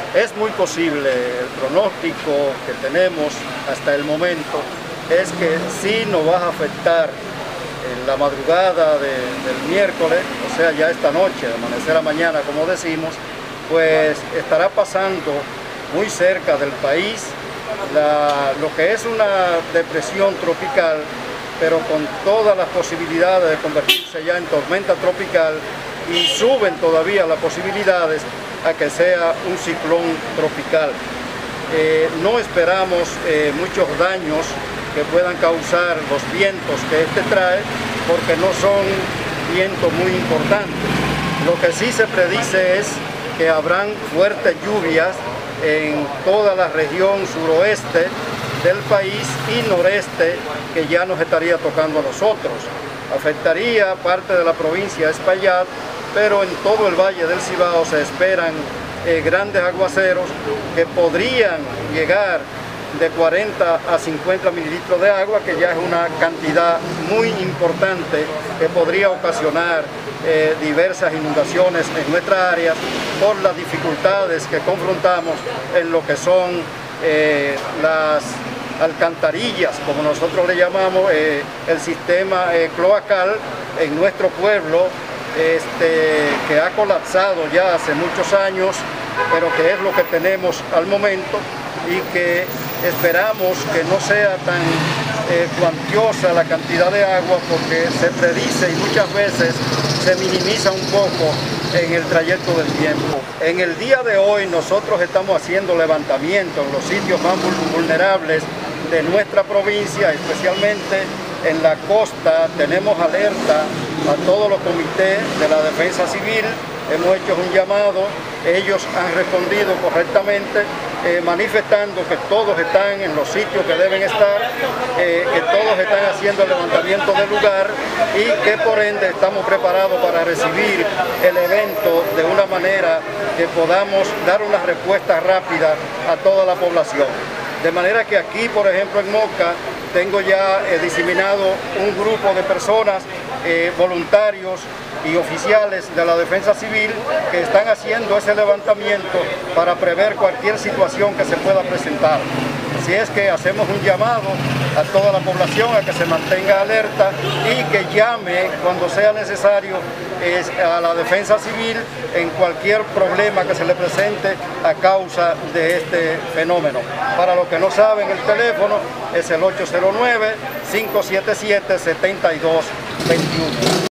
Es muy posible, el pronóstico que tenemos hasta el momento es que sí nos va a afectar en la madrugada del miércoles, o sea, ya esta noche, de amanecer a mañana, como decimos, pues estará pasando muy cerca del país lo que es una depresión tropical, pero con todas las posibilidades de convertirse ya en tormenta tropical, y suben todavía las posibilidades a que sea un ciclón tropical. No esperamos muchos daños que puedan causar los vientos que este trae, porque no son vientos muy importantes. Lo que sí se predice es que habrán fuertes lluvias en toda la región suroeste del país y noreste, que ya nos estaría tocando a nosotros. Afectaría parte de la provincia de Espaillat, pero en todo el Valle del Cibao se esperan grandes aguaceros que podrían llegar de 40 a 50 mililitros de agua, que ya es una cantidad muy importante que podría ocasionar diversas inundaciones en nuestras áreas por las dificultades que confrontamos en lo que son las alcantarillas, como nosotros le llamamos, el sistema cloacal en nuestro pueblo, que ha colapsado ya hace muchos años, pero que es lo que tenemos al momento, y que esperamos que no sea tan cuantiosa la cantidad de agua, porque se predice y muchas veces se minimiza un poco en el trayecto del tiempo. En el día de hoy nosotros estamos haciendo levantamiento en los sitios más vulnerables de nuestra provincia, especialmente en la costa. Tenemos alerta a todos los comités de la defensa civil, hemos hecho un llamado, ellos han respondido correctamente, manifestando que todos están en los sitios que deben estar, que todos están haciendo el levantamiento del lugar, y que por ende estamos preparados para recibir el evento de una manera que podamos dar una respuesta rápida a toda la población. De manera que aquí, por ejemplo, en Moca, tengo ya diseminado un grupo de personas, voluntarios y oficiales de la defensa civil, que están haciendo ese levantamiento para prever cualquier situación que se pueda presentar. Así es que hacemos un llamado a toda la población a que se mantenga alerta y que llame cuando sea necesario a la defensa civil en cualquier problema que se le presente a causa de este fenómeno. Para los que no saben, el teléfono es el 809-577-7221.